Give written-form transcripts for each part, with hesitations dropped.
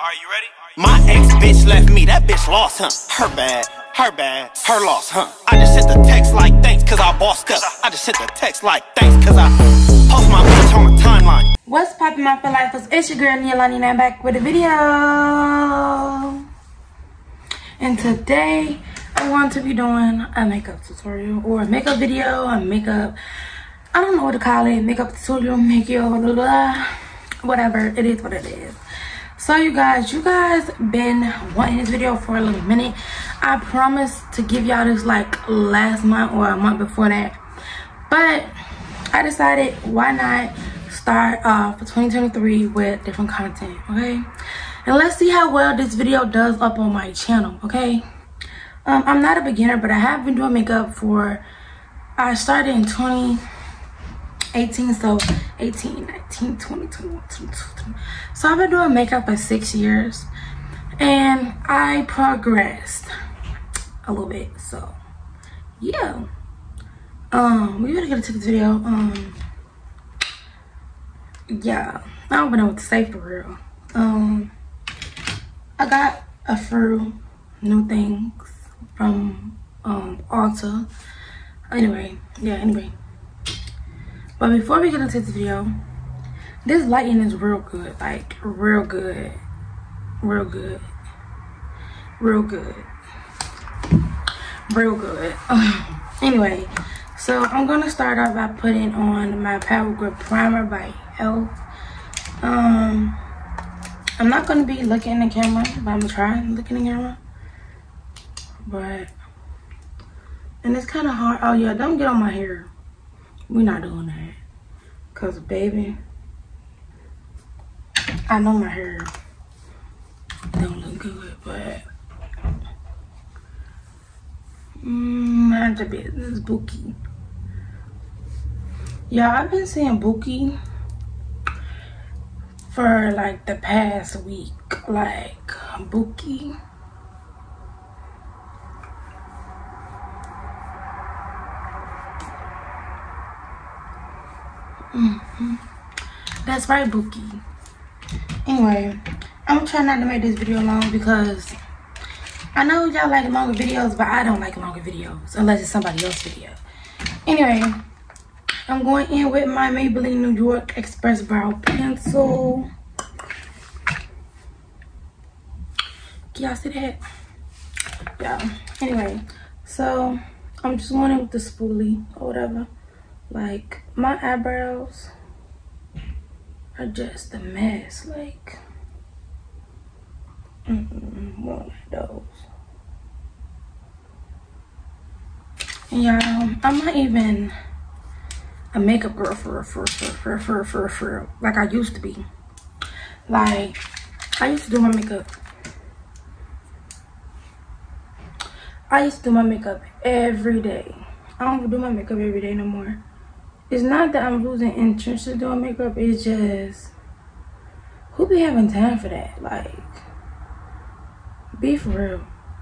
Are you ready? My ex bitch left me, that bitch lost, huh? Her bad, her loss, huh? I just sent the text like thanks cause I bossed up. I just sent the text like thanks cause I post my bitch on the timeline. What's poppin', my feel lifers? It's your girl Nealani and I'm back with a video. And today I want to be doing a makeup tutorial or a makeup video, a makeup, I don't know what to call it, makeup tutorial, makeup, blah, blah, blah. Whatever, it is what it is. So you guys been wanting this video for a little minute. I promised to give y'all this like last month or a month before that, but I decided why not start off 2023 with different content, okay? And let's see how well this video does up on my channel, okay? I'm not a beginner, but I have been doing makeup I started in 2018, so 18, 19, 20, 21, 22, 23. So I've been doing makeup for 6 years and I progressed a little bit, so yeah. We better get into this video. Yeah, I don't even know what to say for real. I got a few new things from Ulta. Anyway. But before we get into this video, this lighting is real good, like real good. Anyway, so I'm gonna start off by putting on my Power Grip Primer by e.l.f. I'm not gonna be looking in the camera, but I'm gonna try and look in the camera. And it's kind of hard. Oh yeah, don't get on my hair. We're not doing that, cause baby, I know my hair don't look good, but mind your business, Bookie. Yeah, I've been seeing Bookie for like the past week, like Bookie. That's right, Bookie. Anyway, I'm trying not to make this video long because I know y'all like longer videos, but I don't like longer videos unless it's somebody else's video. Anyway, I'm going in with my Maybelline New York Express Brow Pencil. Can y'all see that? Yeah. Anyway, so I'm just going in with the spoolie or whatever. Like, my eyebrows are just a mess. Like, more like those. And y'all, I'm not even a makeup girl for like I used to be. Like, I used to do my makeup. I used to do my makeup every day. I don't do my makeup every day no more. It's not that I'm losing interest in doing makeup. It's just, who be having time for that? Like, be for real.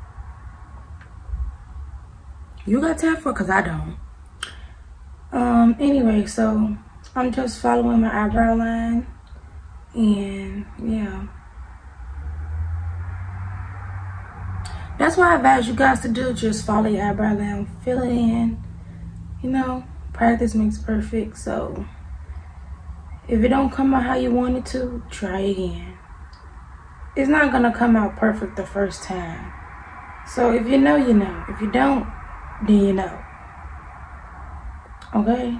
You got time for it? Cause I don't. Anyway, so I'm just following my eyebrow line, and yeah. That's what I advise you guys to do. Just follow your eyebrow line, fill it in. You know, practice makes perfect. So if it don't come out how you want it to, try again. It's not gonna come out perfect the first time. So if you know, you know. If you don't, then you know. Okay?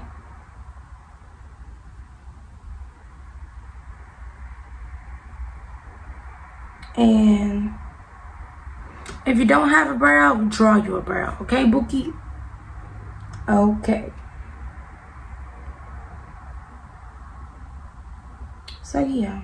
And if you don't have a brow, draw you a brow. Okay, Bookie? Okay. So yeah.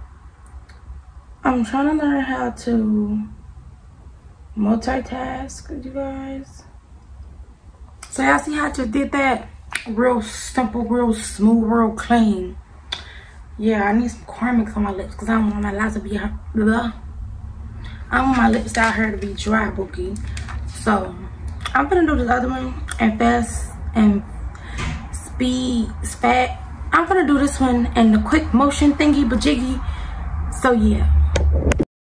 I'm trying to learn how to multitask with you guys. So y'all see how I just did that? Real simple, real smooth, real clean. Yeah, I need some Carmex on my lips because I don't want my lips to be blah. I don't want my lips out here to be dry, Bookie. So I'm gonna do this other one and fast and spat. I'm gonna do this one and the quick motion thingy bajiggy. So yeah.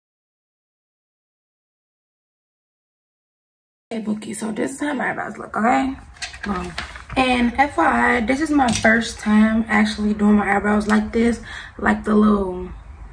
Hey Bookie, so this is how my eyebrows look, okay? And FYI, this is my first time actually doing my eyebrows like this, like the little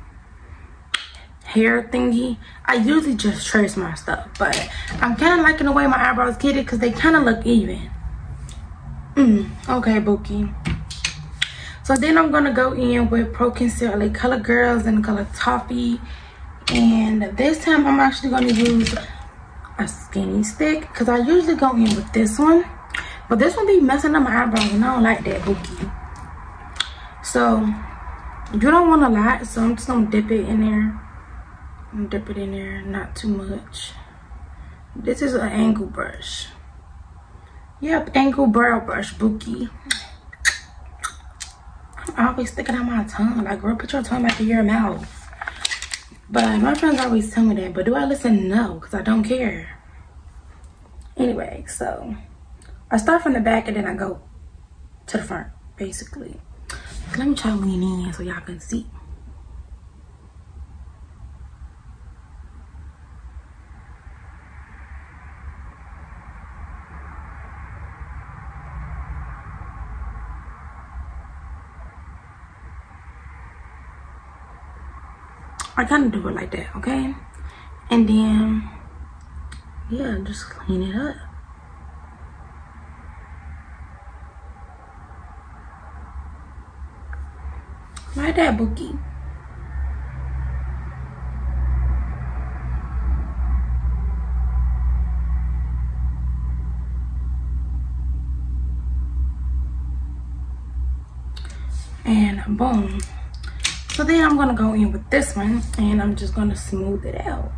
hair thingy. I usually just trace my stuff, but I'm kind of liking the way my eyebrows get it because they kind of look even. Okay, Bookie. So then I'm gonna go in with Pro Concealer Color Girls in the color Toffee, and this time I'm actually gonna use a skinny stick because I usually go in with this one, but this one be messing up my eyebrows and I don't like that, Bookie. So you don't want a lot, so I'm just gonna dip it in there. Not too much. This is an angle brush. Yep, angle brow brush, Bookie. I'm always sticking out my tongue. Like, girl, put your tongue back in your mouth. But my friends always tell me that, but do I listen? No, because I don't care. Anyway, so I start from the back and then I go to the front, basically. Let me try to lean in so y'all can see. I kind of do it like that, okay? And then, yeah, just clean it up. Like that, Bookie. And boom. So then I'm gonna go in with this one and I'm just gonna smooth it out.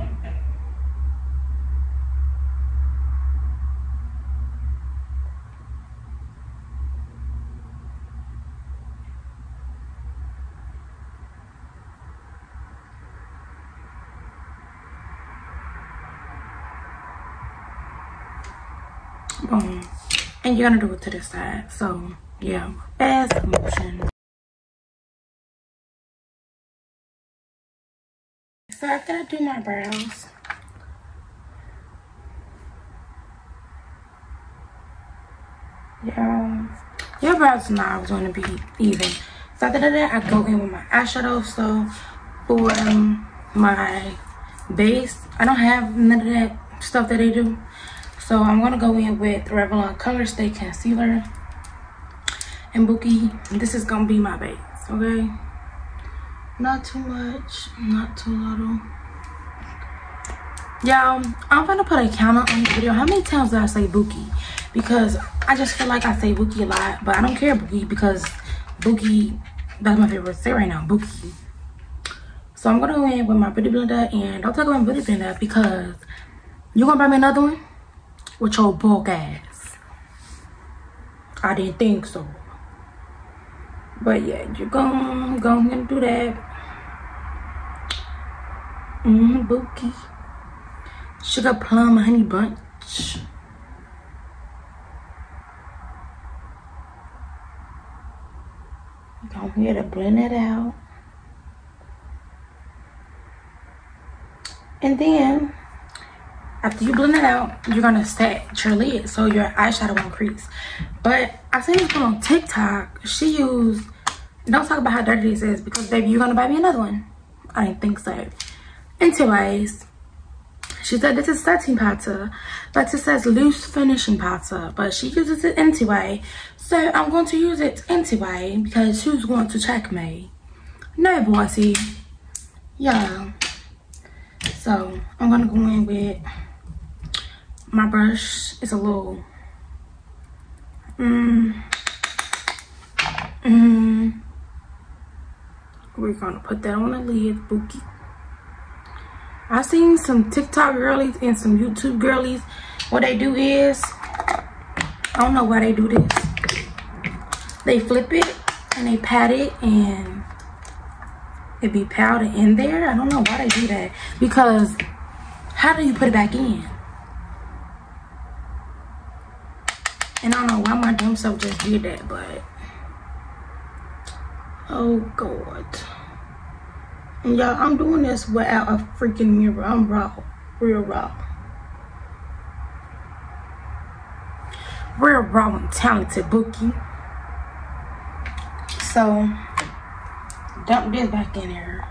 Boom. And you're gonna do it to this side. So yeah, fast motion. So I gotta do my brows. Yeah, your brows are not gonna be even. So after that, I go in with my eyeshadow. So for my base, I don't have none of that stuff that they do. So I'm gonna go in with Revlon Color Stay Concealer. And Bookie, this is gonna be my base, okay? Not too much, not too little. Y'all, I'm gonna put a counter on the video. How many times did I say Bookie? Because I just feel like I say Bookie a lot, but I don't care, Bookie, because Bookie, that's my favorite to say right now, Bookie. So I'm gonna go in with my Beauty Blender, and don't talk about Beauty Blender because you gonna buy me another one with your bulk ass. I didn't think so. But yeah, you're gonna do that. Bookie. Sugar Plum Honey Bunch. Go here to blend it out. And then, after you blend it out, you're gonna set your lid so your eyeshadow won't crease. But I seen this one on TikTok. She used, don't talk about how dirty this is because baby, you're gonna buy me another one. I didn't think so. Anyways, she said this is setting powder, but it says loose finishing powder, but she uses it anyway. So I'm going to use it anyway because who's going to check me? No, bossy. Yeah. So I'm gonna go in with my brush. It's a little we're gonna put that on the lid, Bookie. I've seen some TikTok girlies and some YouTube girlies. What they do is, I don't know why they do this. They flip it and they pat it and it be powder in there. I don't know why they do that. Because how do you put it back in? And I don't know why my dumb self just did that, but oh God. And y'all, I'm doing this without a freaking mirror. I'm raw, real raw. real raw and talented Bookie. So dump this back in here.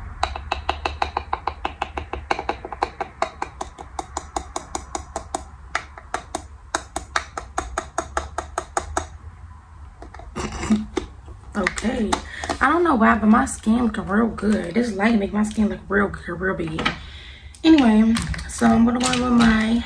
Okay, I don't know why, but my skin looking real good. This light make my skin look real good, real big. Anyway, so I'm gonna go with my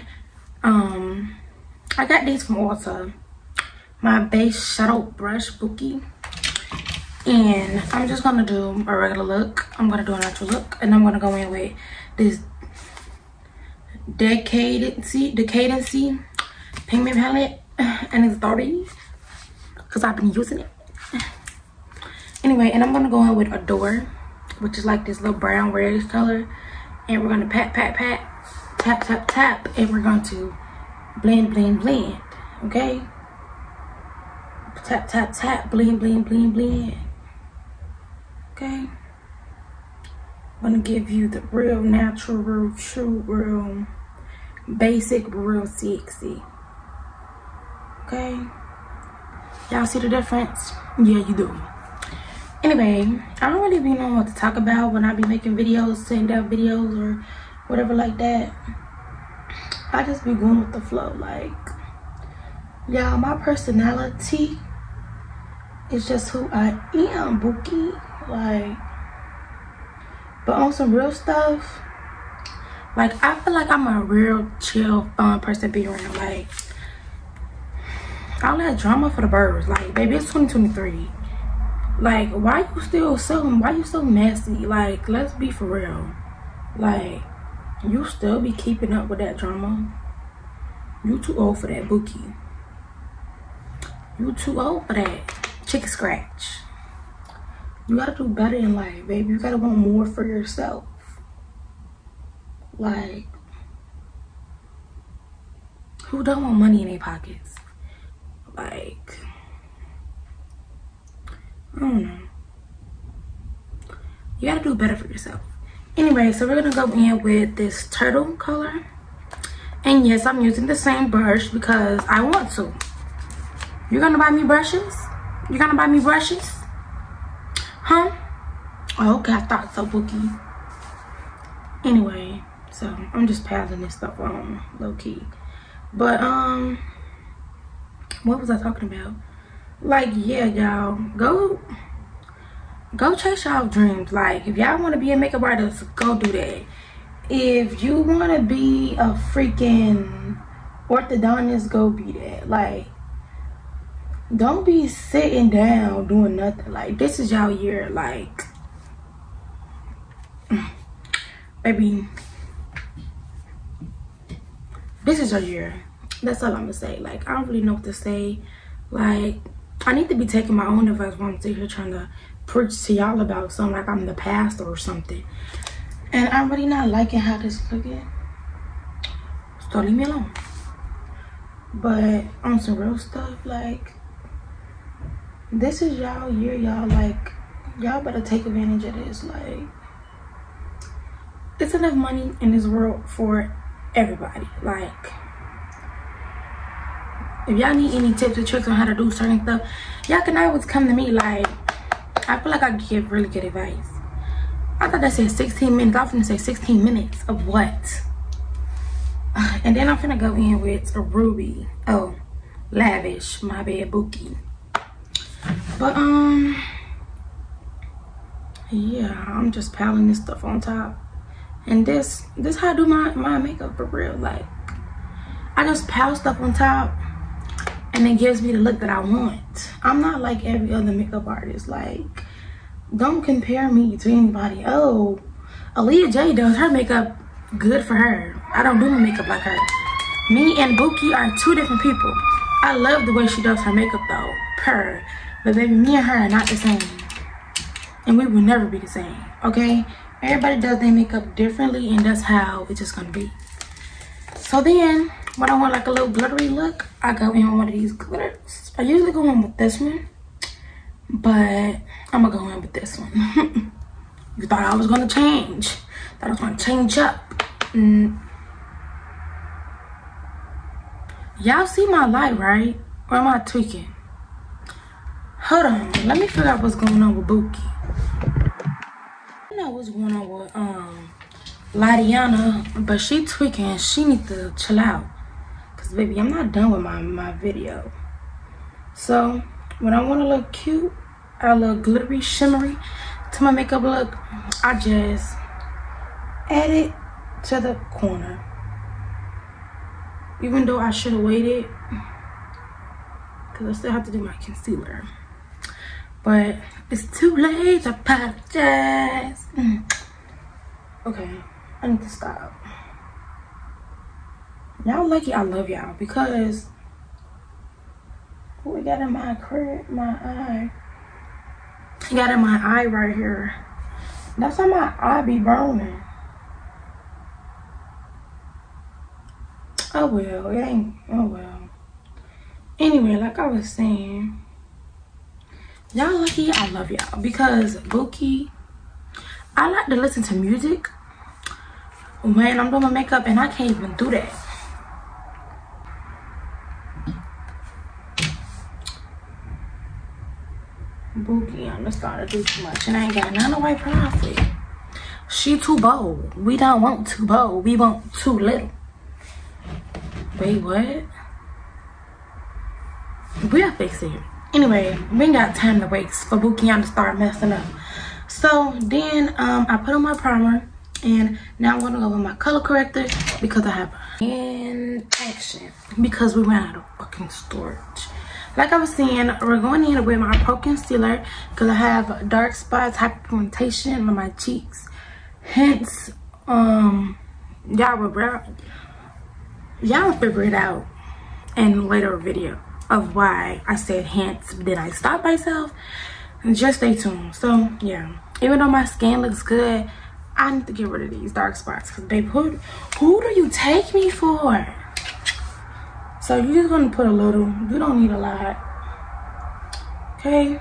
I got these from Ulta, my base shadow brush Bookie, and I'm just gonna do a regular look. I'm gonna do a natural look, and I'm gonna go in with this Decadency pigment palette, and it's 30 because I've been using it. Anyway, and I'm gonna go in with Adore, which is like this little brown reddish color, and we're gonna pat, pat, pat, tap, tap, tap, and we're going to blend, blend, blend. Okay, tap, tap, tap, blend, blend, blend, blend. Okay, I'm gonna give you the real natural, real true, real basic, real sexy. Okay, y'all see the difference? Yeah, you do. Anyway, I don't really be knowing what to talk about when I be making videos, send out videos or whatever like that. I just be going with the flow. Like, y'all, my personality is just who I am, Bookie. Like, but on some real stuff, like, I feel like I'm a real chill, fun person to be around. Like, all that drama for the birds. Like, baby, it's 2023. Like, why you so messy? Like, let's be for real. Like, you still be keeping up with that drama. You too old for that, Bookie. You too old for that chicken scratch. You gotta do better in life, baby. You gotta want more for yourself. Like, who don't want money in their pockets? Like, I don't know. You gotta do better for yourself. Anyway, so we're gonna go in with this turtle color. And yes, I'm using the same brush because I want to. You're gonna buy me brushes? You're gonna buy me brushes? Huh? Oh, okay, I thought so, Bookie. Anyway, so I'm just passing this stuff on low key. But what was I talking about? Like, yeah, y'all, go chase y'all dreams. Like, if y'all want to be a makeup artist, go do that. If you want to be a freaking orthodontist, go be that. Like, don't be sitting down doing nothing. Like, this is y'all year. Like, baby, this is your year. That's all I'm gonna say. Like, I don't really know what to say. Like, I need to be taking my own advice while I'm sitting here trying to preach to y'all about something like I'm the pastor or something. And I'm really not liking how this is looking. So leave me alone. But on some real stuff, like, this is y'all year, y'all. Like, y'all better take advantage of this. Like, there's enough money in this world for everybody. Like, if y'all need any tips or tricks on how to do certain stuff, y'all can always come to me. Like, I feel like I give really good advice. I thought that said 16 minutes. I was gonna say 16 minutes of what? And then I'm finna go in with a Ruby. Oh, Lavish, my bad, Bookie. But yeah, I'm just piling this stuff on top. And this how I do my makeup for real. Like, I just pile stuff on top, and it gives me the look that I want. I'm not like every other makeup artist. Like, don't compare me to anybody. Oh, Aaliyah J does her makeup good for her. I don't do my makeup like her. Me and Bookie are two different people. I love the way she does her makeup though. But baby, me and her are not the same. And we will never be the same, okay? Everybody does their makeup differently, and that's how it's just gonna be. So then, when I want like a little glittery look, I go in with one of these glitters. I usually go in with this one, but I'm gonna go in with this one. You thought I was gonna change. Thought I was gonna change up. Y'all see my light, right? Or am I tweaking? Hold on, let me figure out what's going on with Buki. I know what's going on with Ladiana, but she tweaking. She needs to chill out. Cause baby, I'm not done with my video. So when I want to look cute, I look glittery, shimmery to my makeup look, I just add it to the corner. Even though I should have waited, because I still have to do my concealer. But it's too late, I apologize. Okay, I need to stop. Y'all lucky I love y'all, because what we got in my eye? I got in my eye right here. That's how my eye be burning. Oh well, it ain't, oh well. Anyway, like I was saying, y'all lucky I love y'all, because Buki, I like to listen to music when I'm doing my makeup, and I can't even do that. Buki, I'm just starting to do too much, and I ain't got none to wipe her off with. She too bold. We don't want too bold. We want too little. Wait, what? We'll fix it. Anyway, we ain't got time to waste for Buki to start messing up. So then I put on my primer, and now I'm gonna go with my color corrector because I have in action, because we ran out of fucking storage. Like I was saying, we're going in with my pro concealer because I have dark spots, hyperpigmentation on my cheeks. Hence, y'all will figure it out in later video of why I said hence. Did I stop myself? Just stay tuned. So yeah, even though my skin looks good, I need to get rid of these dark spots, because babe, who do you take me for? So you're just gonna put a little, you don't need a lot, okay?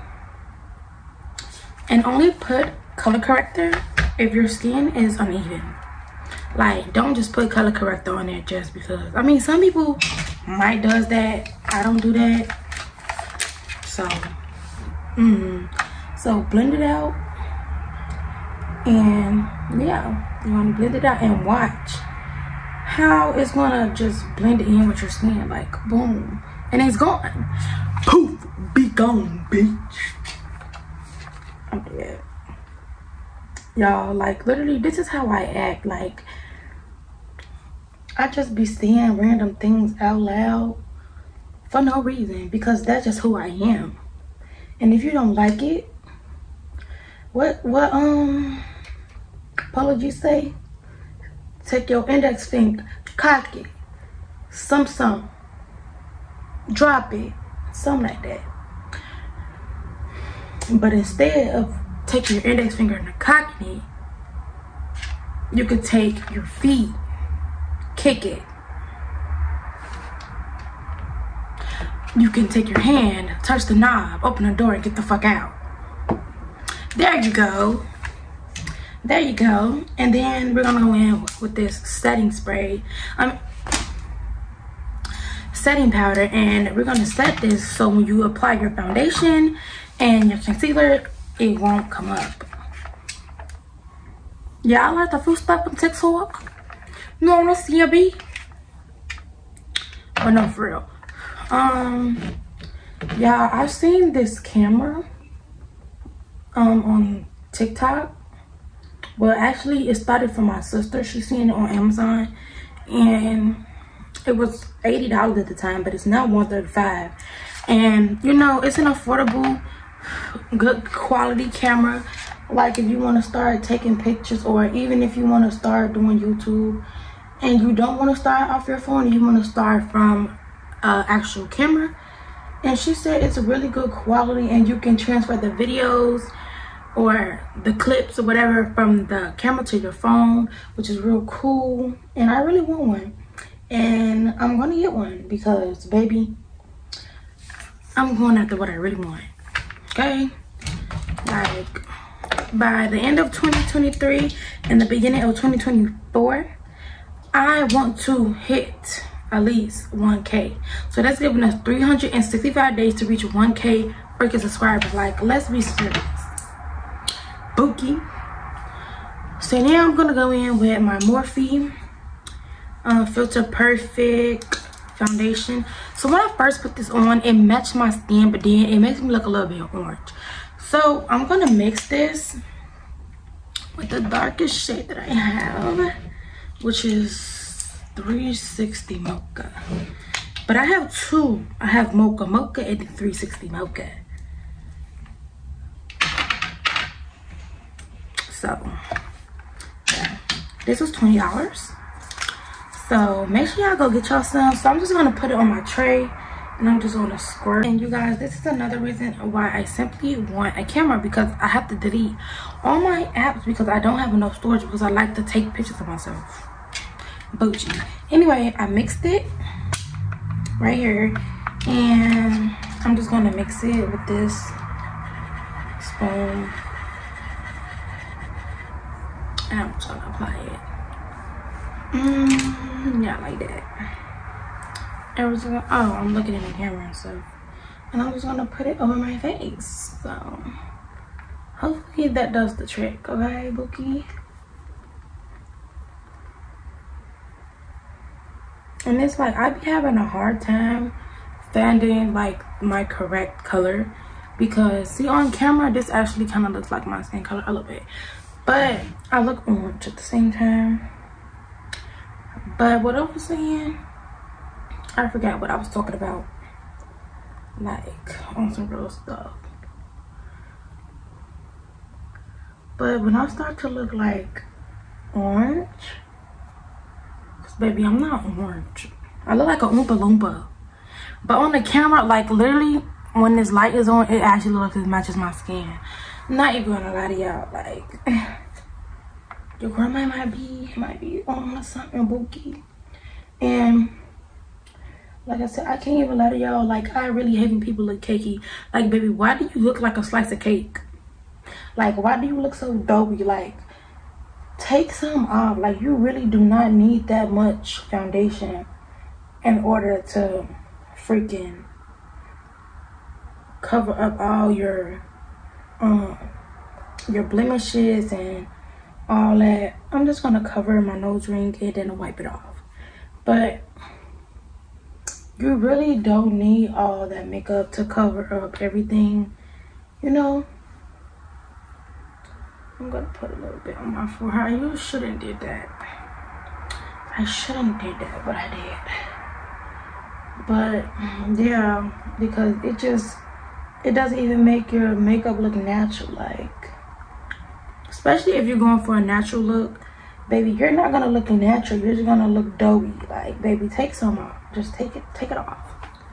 And only put color corrector if your skin is uneven. Like, don't just put color corrector on there just because. I mean, some people might does that. I don't do that. So, so blend it out. And yeah, you wanna blend it out and watch how it's gonna just blend in with your skin, like boom, and it's gone. Poof, be gone, bitch. I'm dead. Y'all, like literally, this is how I act. Like, I just be saying random things out loud for no reason, because that's just who I am. And if you don't like it, what apology say? Take your index finger, cock it, some, drop it, something like that. But instead of taking your index finger and cocking it, you could take your feet, kick it. You can take your hand, touch the knob, open the door, and get the fuck out. There you go. There you go. And then we're gonna go in with this setting spray, setting powder, and we're gonna set this so when you apply your foundation and your concealer, it won't come up. Yeah, I like the fruit stuff on TikTok. You know what I'm saying? But no, for real. Yeah, I've seen this camera on TikTok. Well, actually, it started from my sister. She's seen it on Amazon, and it was $80 at the time, but it's now $135. And you know, it's an affordable, good quality camera. Like if you want to start taking pictures, or even if you want to start doing YouTube and you don't want to start off your phone, you want to start from actual camera. And she said it's a really good quality, and you can transfer the videos or the clips or whatever from the camera to your phone, which is real cool. And I really want one, and I'm gonna get one because baby, I'm going after what I really want. Okay, like by the end of 2023 and the beginning of 2024, I want to hit at least 1K. So that's giving us 365 days to reach 1K freaking subscribers. Like, let's be serious. Bookie. So now I'm gonna go in with my Morphe Filter Perfect foundation. So when I first put this on, it matched my skin, but then it makes me look a little bit orange. So I'm gonna mix this with the darkest shade that I have, which is 360 Mocha. But I have two. I have Mocha and then 360 Mocha. So yeah, this was $20. So make sure y'all go get y'all some. So I'm just gonna put it on my tray and I'm just gonna squirt. And you guys, this is another reason why I simply want a camera, because I have to delete all my apps because I don't have enough storage, because I like to take pictures of myself. Bougie. Anyway, I mixed it right here and I'm just gonna mix it with this spoon. And I'm just gonna apply it. Yeah, like that. I'm looking in the camera and stuff. And I'm just gonna put it over my face. So hopefully that does the trick, okay, Bookie? And it's like I be having a hard time finding like my correct color, because see, on camera this actually kind of looks like my skin color a little bit, but I look orange at the same time. But what I was saying, I forgot what I was talking about, like on some real stuff. But when I start to look like orange, cause baby, I'm not orange. I look like a Oompa Loompa. But on the camera, like literally when this light is on, it actually looks like it matches my skin. Not even gonna lie to y'all, like your grandma might be on something, Bookie. And like I said, I can't even lie to y'all, like I really hate when people look cakey. Like, baby, why do you look like a slice of cake? Like, why do you look so dopey? Like, take some off. Like, you really do not need that much foundation in order to freaking cover up all your blemishes and all that. I'm just gonna cover my nose ring and then wipe it off. But you really don't need all that makeup to cover up everything, you know. I'm gonna put a little bit on my forehead. You shouldn't did that. I shouldn't did that, but I did. But yeah, because it doesn't even make your makeup look natural. Like, especially if you're going for a natural look, baby, you're not gonna look natural. You're just gonna look doughy. Like, baby, take some off. Just take it off.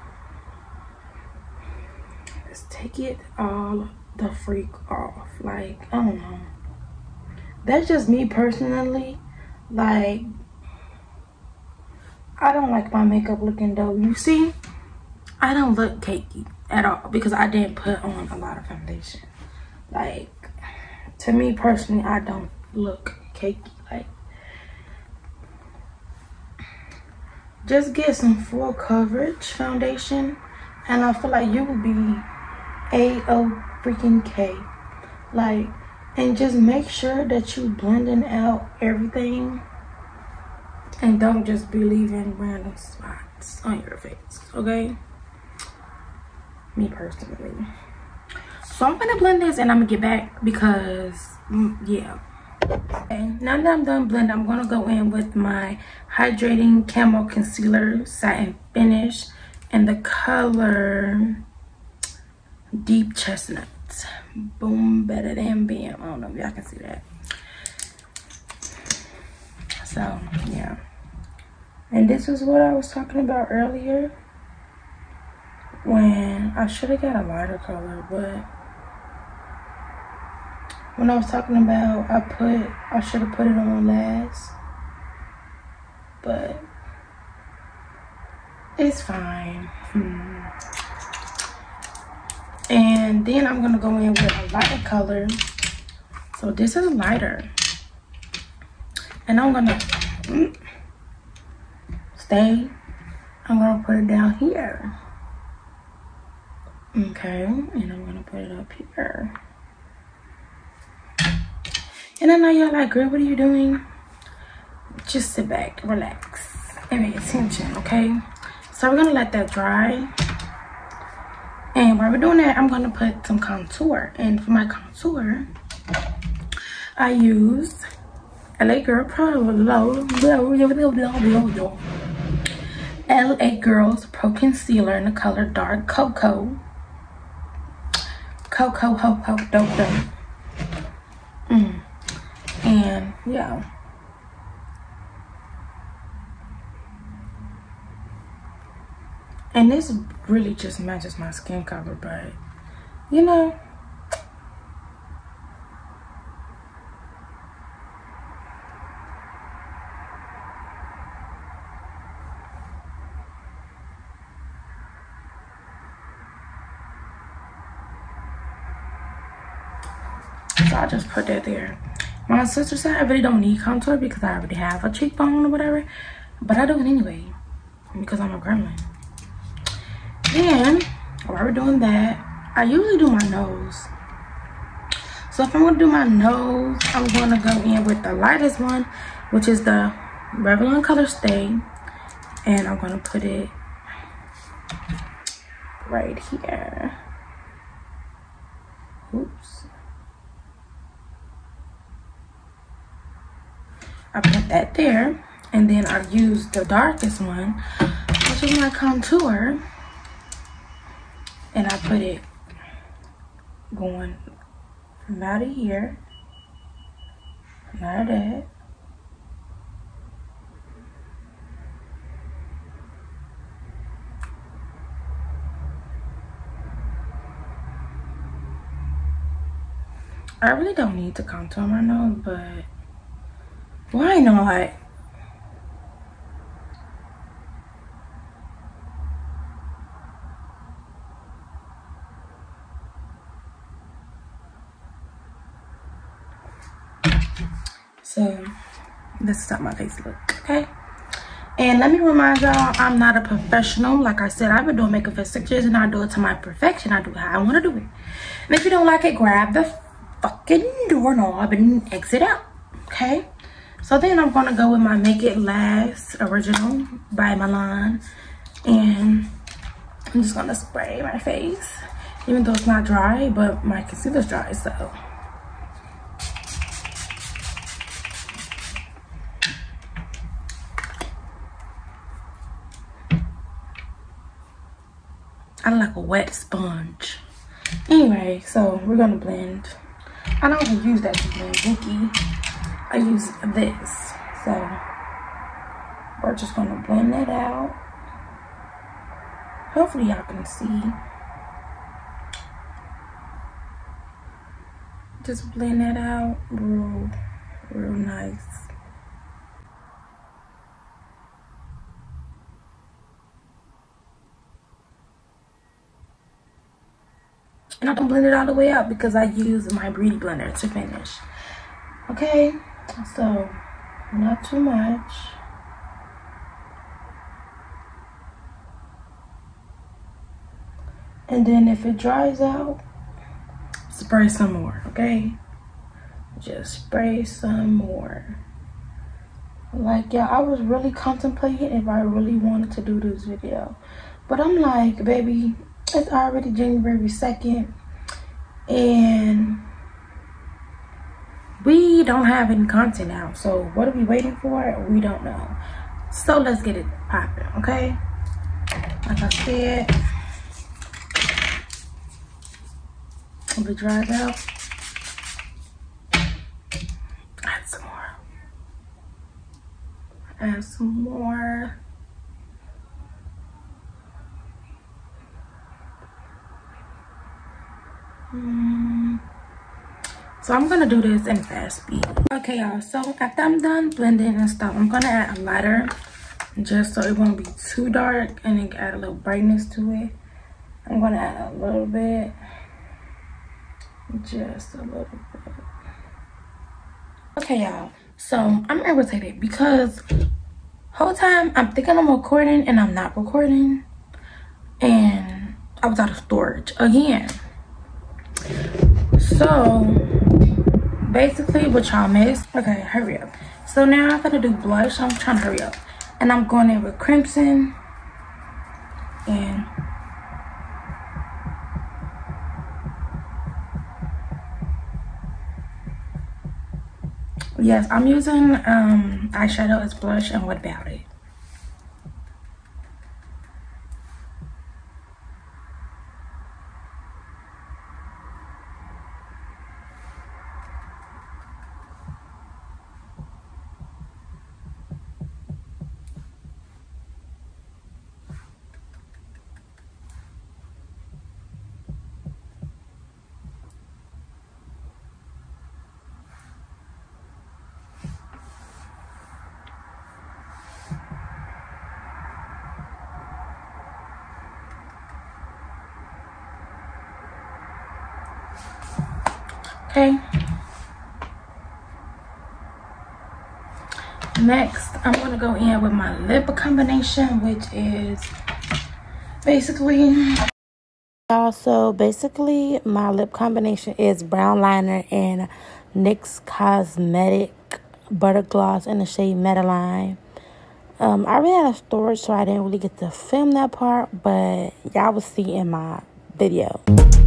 Just take it all the freak off. Like, I don't know. That's just me personally. Like, I don't like my makeup looking doughy. You see, I don't look cakey at all because I didn't put on a lot of foundation. Like, to me personally, I don't look cakey. Like, just get some full coverage foundation and I feel like you will be A-O-freaking-K. Like, and just make sure that you blending out everything and don't just be leaving random spots on your face, okay? Me personally. So I'm gonna blend this and I'm gonna get back because yeah. Okay, now that I'm done blending, I'm gonna go in with my hydrating camo concealer satin finish in the color Deep Chestnut. Boom, better than bam. I don't know if y'all can see that. So yeah, and this is what I was talking about earlier when I should have got a lighter color, but when I was talking about I should have put it on last, but it's fine. And then I'm gonna go in with a lighter color. So this is lighter, and I'm gonna stay I'm gonna put it down here. Okay, and I'm gonna put it up here. And I know y'all like, girl, what are you doing? Just sit back, relax, and pay attention, okay? So we're gonna let that dry. And while we're doing that, I'm gonna put some contour. And for my contour, I use LA Girl Pro LA Girls Pro Concealer in the color Dark Cocoa. Cocoa ho ho dope dope. And yeah. And this really just matches my skin color, but you know. So I'll just put that there. My sister said I really don't need contour because I already have a cheekbone or whatever. But I do it anyway because I'm a gremlin. And while we're doing that, I usually do my nose. So if I'm going to do my nose, I'm going to go in with the lightest one, which is the Revlon Color Stay. And I'm going to put it right here. Oops. I put that there, and then I use the darkest one, which is my contour, and I put it going from out of here, from out of that, I really don't need to contour my nose, but why not? So this is how my face looks, okay? And let me remind y'all, I'm not a professional. Like I said, I've been doing makeup for 6 years and I do it to my perfection. I do it how I want to do it. And if you don't like it, grab the fucking doorknob and exit out, okay? So then I'm gonna go with my Make It Last Original by Milan, and I'm just gonna spray my face, even though it's not dry, but my concealer's dry, so. I like a wet sponge. Anyway, so we're gonna blend. I don't even use that to blend Vinky. I use this, so we're just gonna blend that out. Hopefully y'all can see. Just blend that out real nice. And I don't blend it all the way out because I use my Beauty Blender to finish. Okay, so not too much. And then if it dries out, spray some more, okay? Just spray some more. Like, yeah, I was really contemplating if I really wanted to do this video. But I'm like, baby, it's already January 2nd. And we don't have any content out. So what are we waiting for? We don't know. So let's get it popping, okay? Like I said, when it dries out, add some more. Add some more. So I'm gonna do this in fast speed. Okay, y'all, so after I'm done blending and stuff, I'm gonna add a lighter just so it won't be too dark and then add a little brightness to it. I'm gonna add a little bit, just a little bit. Okay, y'all, so I'm irritated because Whole time I'm thinking I'm recording and I'm not recording, and I was out of storage again. So basically what y'all missed, okay, hurry up. So now I'm gonna do blush. I'm trying to hurry up, and I'm going in with Crimson. And yes, I'm using eyeshadow as blush. And what about it? Okay. Next, I'm gonna go in with my lip combination, which is basically. Also, basically, my lip combination is brown liner and NYX Cosmetic Butter Gloss in the shade Medeline. I really had a storage, so I didn't really get to film that part, but y'all will see in my video.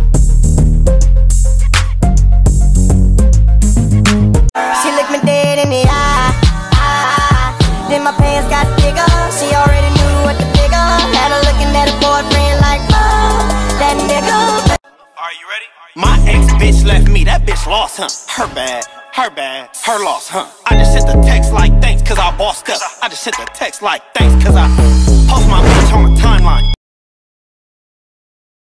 She looked me dead in the eye. Then my pants got bigger. She already knew what the figure. Had her looking at her boyfriend like, oh, that nigga. Are you ready? My ex-bitch left me, that bitch lost, huh? Her bad, her loss, huh? I just sent the text like thanks cause I bossed up. I just sent the text like thanks cause I